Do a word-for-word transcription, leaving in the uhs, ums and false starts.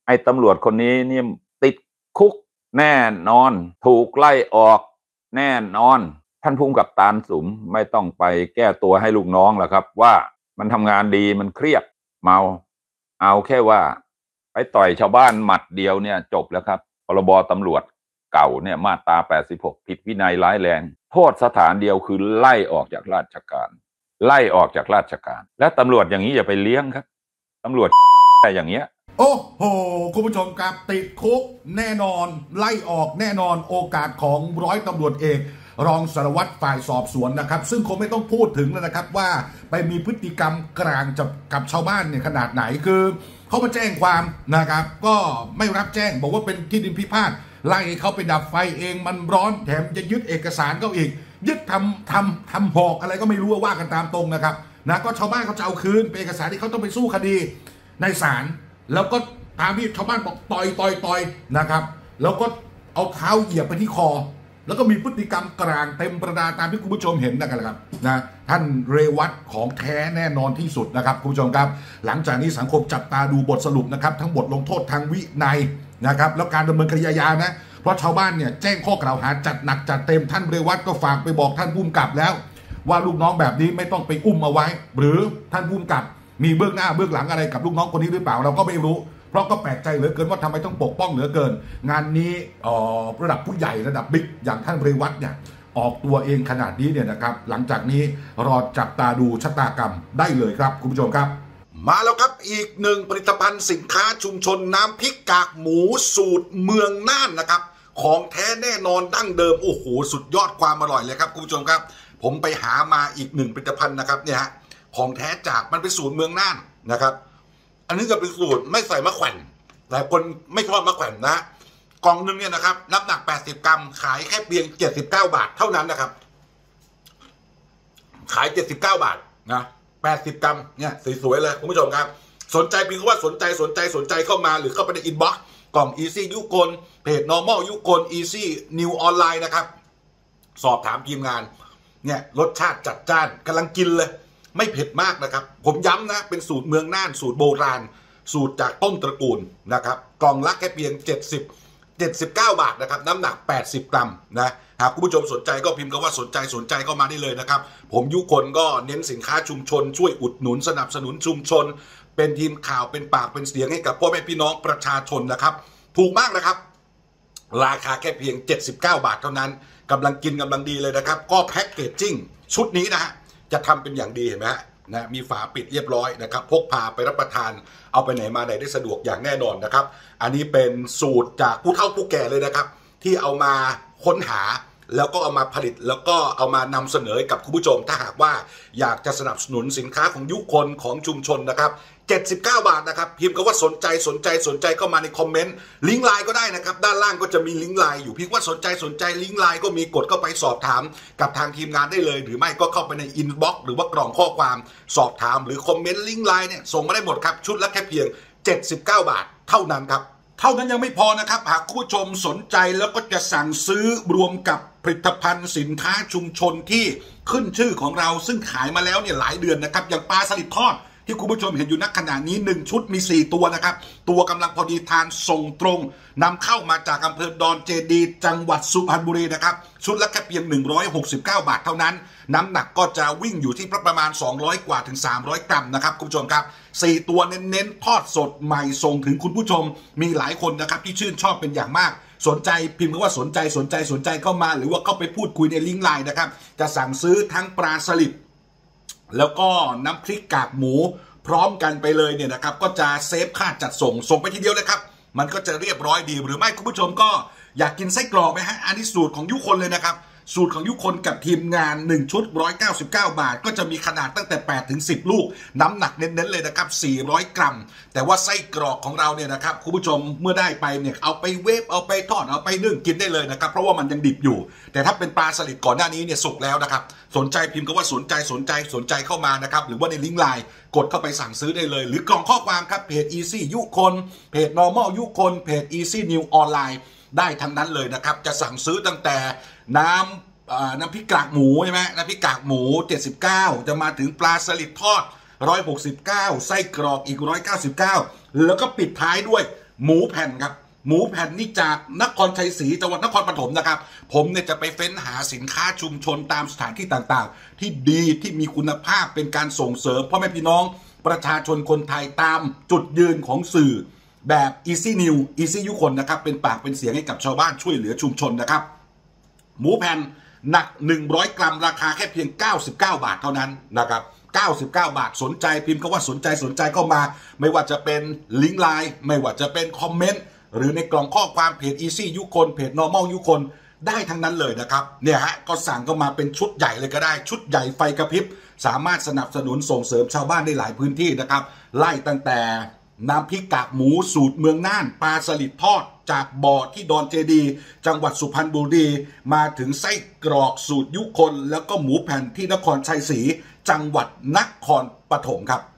ไอ้ตำรวจคนนี้นี่ติดคุกแน่นอนถูกไล่ออกแน่นอนท่านผู้กำกับตาลสุมไม่ต้องไปแก้ตัวให้ลูกน้องแล้วครับว่ามันทำงานดีมันเครียดเมาเอาแค่ว่าไปต่อยชาวบ้านหมัดเดียวเนี่ยจบแล้วครับพรบตำรวจเก่าเนี่ยมาตราแปดสิบหกผิดวินัยร้ายแรงโทษสถานเดียวคือไล่ออกจากราชการไล่ออกจากราชการและตำรวจอย่างนี้อย่าไปเลี้ยงครับตำรวจแต่อย่างเงี้ยโอ้โหคุณผู้ชมครับติดคุกแน่นอนไล่ออกแน่นอนโอกาสของร้อยตำรวจเอกรองสารวัตรฝ่ายสอบสวนนะครับซึ่งคงไม่ต้องพูดถึงแล้วนะครับว่าไปมีพฤติกรรมกลางกับกับชาวบ้านเนี่ยขนาดไหนคือเขามาแจ้งความนะครับก็ไม่รับแจ้งบอกว่าเป็นที่ดินพิพาทไล่เขาไปดับไฟเองมันร้อนแถมจะยึดเอกสารเขาอีกยึดทำทำทำหอกอะไรก็ไม่รู้ว่ากันตามตรงนะครับนะก็ชาวบ้านเขาจะเอาคืนเป็นเอกสารที่เขาต้องไปสู้คดีในศาลแล้วก็ตามที่ชาวบ้านบอกต่อยต่อยต่อยนะครับแล้วก็เอาเท้าเหยียบไปที่คอแล้วก็มีพฤติกรรมกลางเต็มประดาตามที่คุณผู้ชมเห็นนะครับนะท่านเรวัตของแท้แน่นอนที่สุดนะครับคุณผู้ชมครับหลังจากนี้สังคมจับตาดูบทสรุปนะครับทั้งบทลงโทษทางวินัยนะครับแล้วการดำเนินคดีอาญานะเพราะชาวบ้านเนี่ยแจ้งข้อกล่าวหาจัดหนักจัดเต็มท่านเรวัตก็ฝากไปบอกท่านผู้กำกับแล้วว่าลูกน้องแบบนี้ไม่ต้องไปอุ้มเอาไว้หรือท่านผู้กำกับมีเบื้องหน้าเบื้องหลังอะไรกับลูกน้องคนนี้หรือเปล่าเราก็ไม่รู้เพราะก็แปลกใจเหลือเกินว่าทำไมต้องปกป้องเหลือเกินงานนี้ระดับผู้ใหญ่ระดับบิ๊กอย่างท่านเรวัตเนี่ยออกตัวเองขนาดนี้เนี่ยนะครับหลังจากนี้รอจับตาดูชะตากรรมได้เลยครับคุณผู้ชมครับมาแล้วครับอีกหนึ่งผลิตภัณฑ์สินค้าชุมชนน้ำพริกกากหมูสูตรเมืองน่านนะครับของแท้แน่นอนดั้งเดิมโอ้โหสุดยอดความอร่อยเลยครับคุณผู้ชมครับผมไปหามาอีกหนึ่งผลิตภัณฑ์นะครับเนี่ยฮะของแท้จากมันเป็นสูตรเมืองน่านนะครับอันนี้จะเป็นสูตรไม่ใส่มะแขวนหลายคนไม่ชอบมะแขวนนะกล่องนึงเนี่ยนะครับน้ำหนักแปดสิบกรัมขายแค่เพียงเจ็ดสิบเก้าบาทเท่านั้นนะครับขายเจ็ดสิบเก้าบาทนะแปดสิบกรัมเนี่ยสวยๆเลยคุณผู้ชมครับสนใจเพียงว่าสนใจสนใจสนใจเข้ามาหรือเข้าไปในอินบ็อกซ์กล่อง Easy ยุคลเพจ Normal ยุคล Easy New ออนไลน์นะครับสอบถามทีมงานเนี่ยรสชาติจัดจ้านกำลังกินเลยไม่เผ็ดมากนะครับผมย้ำนะเป็นสูตรเมืองน่านสูตรโบราณสูตรจากต้นตระกูลนะครับกล่องละแค่เพียงเจ็ดสิบ เจ็ดสิบเก้าบาทนะครับน้ำหนักแปดสิบกรัมนะหากคุณผู้ชมสนใจก็พิมพ์คำว่าสนใจสนใจเข้ามาได้เลยนะครับผมยุคนก็เน้นสินค้าชุมชนช่วยอุดหนุนสนับสนุนชุมชนเป็นทีมข่าวเป็นปากเป็นเสียงให้กับพ่อแม่พี่น้องประชาชนนะครับถูกมากนะครับราคาแค่เพียงเจ็ดสิบเก้าบาทเท่านั้นกำลังกินกำลังดีเลยนะครับก็แพ็กเกจจิ้งชุดนี้นะฮะจะทำเป็นอย่างดีเห็นไหมฮะนะมีฝาปิดเรียบร้อยนะครับพกพาไปรับประทานเอาไปไหนมาไหนได้สะดวกอย่างแน่นอนนะครับอันนี้เป็นสูตรจากผู้เฒ่าผู้แก่เลยนะครับที่เอามาค้นหาแล้วก็เอามาผลิตแล้วก็เอามานำเสนอกับคุณผู้ชมถ้าหากว่าอยากจะสนับสนุนสินค้าของยุคนของชุมชนนะครับเจ็ดสิบเก้าบาทนะครับพิมพ์คำว่าสนใจสนใจสนใจเข้ามาในคอมเมนต์ลิงก์ไลน์ก็ได้นะครับด้านล่างก็จะมีลิงก์ไลน์อยู่พิมพ์ว่าสนใจสนใจลิงก์ไลน์ก็มีกดเข้าไปสอบถามกับทางทีมงานได้เลยหรือไม่ก็เข้าไปในอินบ็อกซ์หรือว่ากล่องข้อความสอบถามหรือคอมเมนต์ลิงก์ไลน์เนี่ยส่งมาได้หมดครับชุดละแค่เพียงเจ็ดสิบเก้าบาทเท่านั้นครับเท่านั้นยังไม่พอนะครับหากคุณผู้ชมสนใจแล้วก็จะสั่งซื้อรวมกับผลิตภัณฑ์สินค้าชุมชนที่ขึ้นชื่อของเราซึ่งขายมาแล้วเนี่ยหลายเดือนนะครับอย่างปลาสลิดทอดที่คุณผู้ชมเห็นอยู่ณขณะนี้หนึ่งชุดมีสี่ตัวนะครับตัวกำลังพอดีทานส่งตรงนำเข้ามาจากอำเภอดอนเจดีจังหวัดสุพรรณบุรีนะครับชุดละแค่เพียงหนึ่งร้อยหกสิบเก้าบาทเท่านั้นน้ำหนักก็จะวิ่งอยู่ที่ประมาณสองร้อยกว่าถึงสามร้อยกรัมนะครับคุณผู้ชมครับสี่ตัวเน้นๆทอดสดใหม่ส่งถึงคุณผู้ชมมีหลายคนนะครับที่ชื่นชอบเป็นอย่างมากสนใจพิมพ์คำว่าสนใจสนใจสนใจเข้ามาหรือว่าเข้าไปพูดคุยในลิงก์ไลน์นะครับจะสั่งซื้อทั้งปลาสลิดแล้วก็น้ำพริกกากหมูพร้อมกันไปเลยเนี่ยนะครับก็จะเซฟค่าจัดส่งส่งไปทีเดียวเลยครับมันก็จะเรียบร้อยดีหรือไม่คุณผู้ชมก็อยากกินไส้กรอกไหมฮะอันนี้สูตรของยุคนเลยนะครับสูตรของยุคนกับทีมงานหนึ่งชุดหนึ่งร้อยเก้าสิบเก้าบาทก็จะมีขนาดตั้งแต่แปดถึงสิบลูกน้ำหนักเน้นๆเลยนะครับสี่ร้อยกรัมแต่ว่าไส้กรอกของเราเนี่ยนะครับคุณผู้ชมเมื่อได้ไปเนี่ยเอาไปเวฟเอาไปทอดเอาไปนึ่งกินได้เลยนะครับเพราะว่ามันยังดิบอยู่แต่ถ้าเป็นปลาสลิดก่อนหน้านี้เนี่ยสุกแล้วนะครับสนใจพิมพ์คำว่าสนใจสนใจสนใจเข้ามานะครับหรือว่าในลิงก์ไลน์กดเข้าไปสั่งซื้อได้เลยหรือกล่องข้อความครับเพจ Easy ยุคนเพจ Normal ยุคนเพจ Easy New ออนไลน์ได้ทั้งนั้นเลยนะครับจะสั่งซื้อตั้งแต่น้ำน้ำพริกกากหมูใช่ไหมน้ำพริกกากหมูเจ็ดสิบเก้าจะมาถึงปลาสลิดทอดหนึ่งร้อยหกสิบเก้าไส้กรอกอีกหนึ่งร้อยเก้าสิบเก้าแล้วก็ปิดท้ายด้วยหมูแผ่นครับหมูแผ่นนี่จากนครชัยศรีจังหวัดนครปฐมนะครับผมเนี่ยจะไปเฟ้นหาสินค้าชุมชนตามสถานที่ต่างๆที่ดีที่มีคุณภาพเป็นการส่งเสริมพ่อแม่พี่น้องประชาชนคนไทยตามจุดยืนของสื่อแบบ Easy New Easy ยุคนนะครับเป็นปากเป็นเสียงให้กับชาวบ้านช่วยเหลือชุมชนนะครับหมูแผ่นหนักหนึ่งร้อยกรัมราคาแค่เพียงเก้าสิบเก้าบาทเท่านั้นนะครับเก้าสิบเก้าบาทสนใจพิมพ์คำว่าสนใจสนใจเข้ามาไม่ว่าจะเป็นลิงก์ไลน์ไม่ว่าจะเป็นคอมเมนต์หรือในกล่องข้อความเพจ Easy ยุคนเพจ Normal ยุคนได้ทั้งนั้นเลยนะครับเนี่ยฮะก็สั่งเข้ามาเป็นชุดใหญ่เลยก็ได้ชุดใหญ่ไฟกระพริบสามารถสนับสนุนส่งเสริมชาวบ้านได้หลายพื้นที่นะครับไล่ตั้งแต่น้ำพริกกากหมูสูตรเมืองน่านปลาสลิดทอดจากบ่อที่ดอนเจดีจังหวัดสุพรรณบุรีมาถึงไส้กรอกสูตรยุคนแล้วก็หมูแผ่นที่นครชัยศรีจังหวัดนครปฐมครับ